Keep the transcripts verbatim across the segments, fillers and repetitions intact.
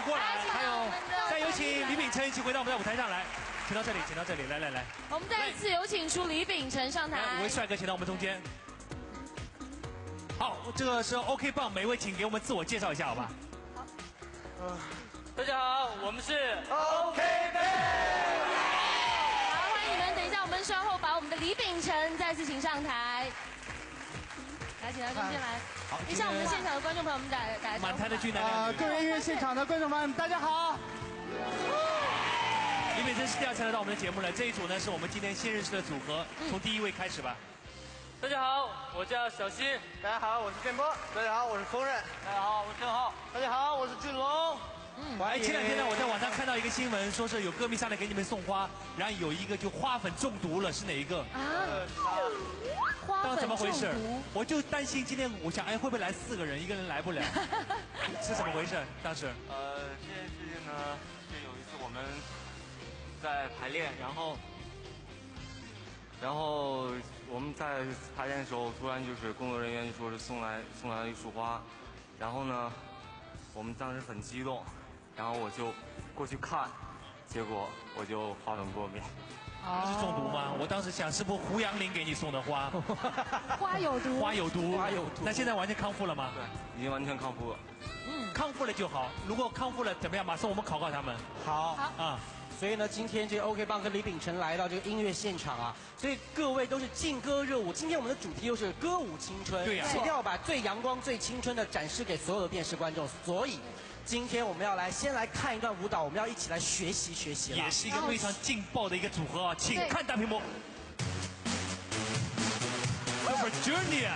请过来，还有再有请李秉承一起回到我们的舞台上来，请到这里，请到这里，来来来。 我们再次有请出李秉承上台。 来，五位帅哥请到我们中间。好，这个是 OK 棒，每位请给我们自我介绍一下，好吧？好。 呃，大家好，我们是 OK 棒。 好，欢迎你们，等一下我们稍后把我们的李秉承再次请上台。来，请到中间来。好，一下我们的现场的观众朋友们打打满台的俊男啊，各位音乐现场的观众们，大家好。 李秉承是第二次来到我们的节目了，这一组呢是我们今天新认识的组合，从第一位开始吧。 大家好，我叫小新。 大家好，我是建波。大家好，我是锋刃。 大家好，我是郑浩。 大家好，我是俊龙。 嗯，哎，前两天呢，我在网上看到一个新闻，说是有歌迷上来给你们送花，然后有一个就花粉中毒了，是哪一个？ 啊，花粉怎么回事中毒？ 我就担心今天，我想，哎，会不会来四个人，一个人来不了？是怎么回事？当时？ 呃，这件事情呢，是有一次我们在排练，然后，然后我们在排练的时候，突然就是工作人员就说是送来送来了一束花，然后呢，我们当时很激动。然后我就过去看，结果我就花粉过敏。 不是中毒吗？我当时想，是不是胡杨林给你送的花？ 花有毒。 花有毒。 花有毒。 那现在完全康复了吗？ 对，已经完全康复了。 嗯，康复了就好。如果康复了怎么样？马上我们考考他们。 好。 好。 啊。 所以呢，今天这个 OK 棒跟李秉承来到这个音乐现场啊，所以各位都是劲歌热舞。今天我们的主题又是歌舞青春， 对呀， 一定要把最阳光、最青春的展示给所有的电视观众。所以。今天我们要来先来看一段舞蹈，我们要一起来学习学习了。 也是一个非常劲爆的一个组合啊，请看大屏幕。Super Junior。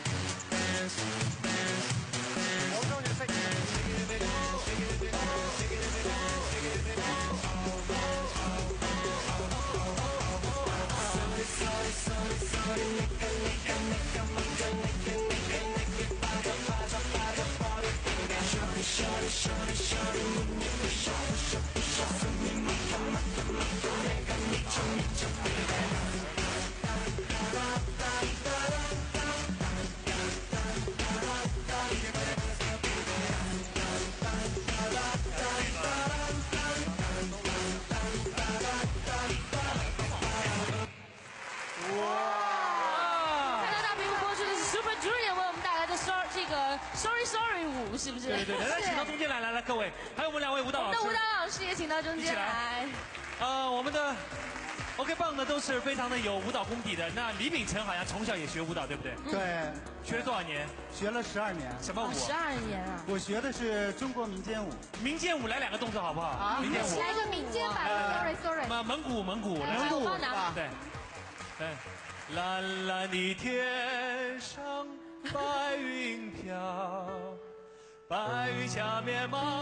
Sorry Sorry 舞是不是？ 对对对，来，请到中间来，来来，各位，还有我们两位舞蹈老师。 我们的舞蹈老师也请到中间来。 呃，我们的 OK 棒呢都是非常的有舞蹈功底的。那李秉承好像从小也学舞蹈，对不对？ 对， 学了多少年？ 学了十二年。 什么舞？ 十二年啊！ 我学的是中国民间舞。 民间舞来两个动作好不好？啊，民间舞。 来个民间版的 Sorry Sorry。 蒙蒙古蒙古蒙古方南。对，对，蓝蓝的天上白云飘。白云下面茫